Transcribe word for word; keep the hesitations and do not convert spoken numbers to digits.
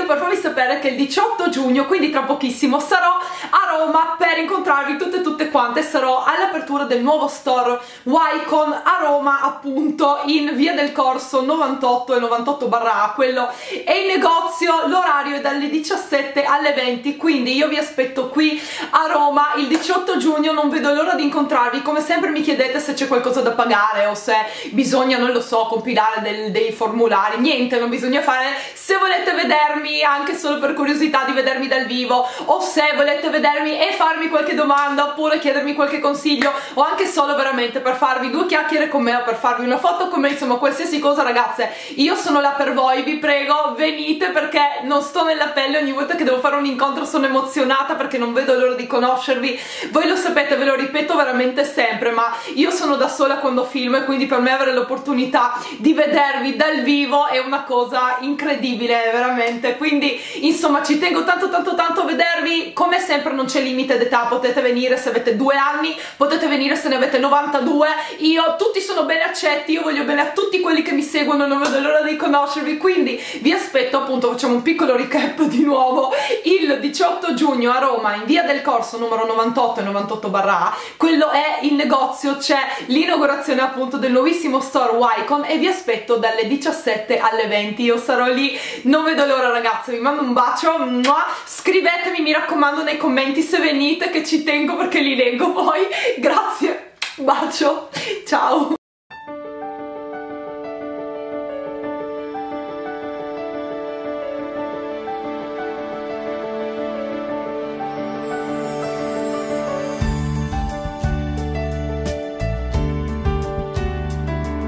video per farvi sapere che il diciotto giugno, quindi tra pochissimo, sarò a Roma per incontrarvi tutte e tutte quante. Sarò all'apertura del nuovo store Wycon a Roma, appunto in via del Corso novantotto e novantotto barra A. Quello è il negozio, l'orario è dalle diciassette alle venti, quindi io vi aspetto qui a Roma il diciotto giugno. Non vedo l'ora di incontrarvi. Come sempre mi chiedete se c'è qualcosa da pagare o se bisogna, non lo so, compilare del, dei formulari. Niente, non bisogna fare. Se volete vedermi anche solo per curiosità di vedermi dal vivo, o se volete vedermi e farmi qualche domanda oppure chiedermi qualche consiglio, o anche solo veramente per farvi due chiacchiere con me o per farvi una foto con me, insomma qualsiasi cosa, ragazze, io sono là per voi. Vi prego, venite, perché non sto nella pelle. Ogni volta che devo fare un incontro sono emozionata perché non vedo l'ora di conoscervi. Voi lo sapete, ve lo ripeto veramente sempre, ma io sono da sola quando filmo e quindi per me avere l'opportunità di vedervi dal vivo è una cosa incredibile, veramente. Quindi insomma ci tengo tanto tanto tanto a vedervi. Come sempre non c'è limite d'età, potete venire se avete due anni, potete venire se ne avete novantadue, io tutti sono bene accetti, io voglio bene a tutti quelli che mi seguono, non vedo l'ora di conoscervi. Quindi vi aspetto, appunto, facciamo un piccolo recap di nuovo, il diciotto giugno a Roma in via del Corso numero novantotto e novantotto barra A. Quello è il negozio, c'è l'inaugurazione appunto del nuovissimo store Wycon e vi aspetto dalle diciassette alle venti. Io sarò lì, non vedo l'ora, ragazze. Vi mando un bacio, scrivetemi mi raccomando nei commenti se venite, che ci tengo perché li leggo poi. Grazie, bacio, ciao.